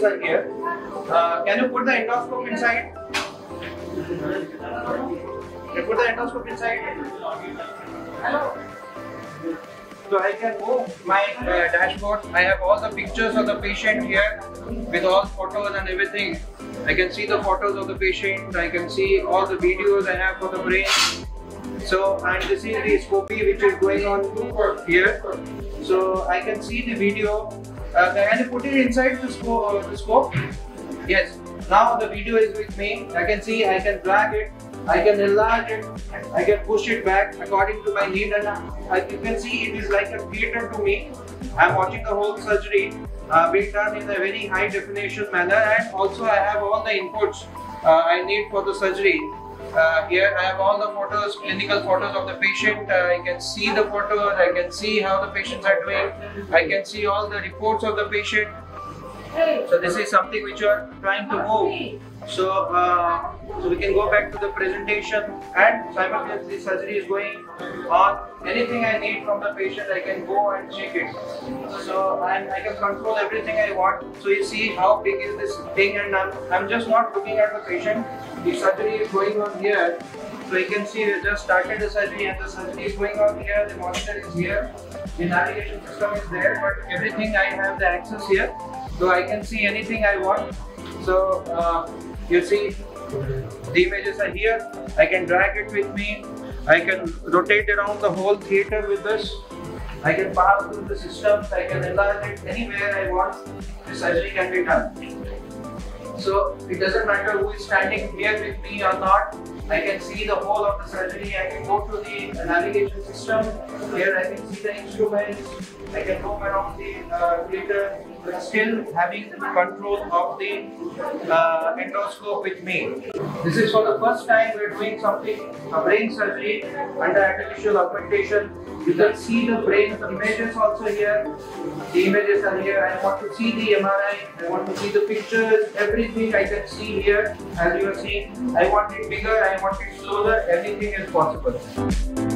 photos are here. Can you put the endoscope inside? Can you put the endoscope inside? Hello. So I can move my dashboard. I have all the pictures of the patient here with all photos and everything. I can see the photos of the patient. I can see all the videos I have for the brain. So, and this is the scopy which is going on here. So I can see the video. Can you put it inside the scope? Yes. Now the video is with me. I can see, I can drag it, I can enlarge it, I can push it back according to my need, and you can see it is like a theater to me. I am watching the whole surgery being done in a very high definition manner, and also I have all the inputs I need for the surgery. Here I have all the photos, clinical photos of the patient. I can see the photos, I can see how the patients are doing, I can see all the reports of the patient. So this is something which you are trying to move. So, so we can go back to the presentation, and simultaneously surgery is going on. Anything I need from the patient, I can go and check it. So I can control everything I want. So you see how big is this thing, and I'm just not looking at the patient. The surgery is going on here. So you can see we just started the surgery, and the surgery is going on here. The monitor is here. The navigation system is there, but everything I have the access here. So I can see anything I want. So you see the images are here. I can drag it with me. I can rotate around the whole theater with this. I can pass through the systems. I can enlarge it anywhere I want. The surgery can be done. So it doesn't matter who is standing here with me or not. I can see the whole of the surgery. I can go to the navigation system. Here I can see the instruments. I can move around the theater, but still having control of the endoscope with me. This is for the first time we are doing something, a brain surgery under artificial augmentation. You can see the brain images also here. The images are here. I want to see the MRI. I want to see the pictures. Everything I can see here. As you are seeing, I want it bigger. I want it smaller. Everything is possible.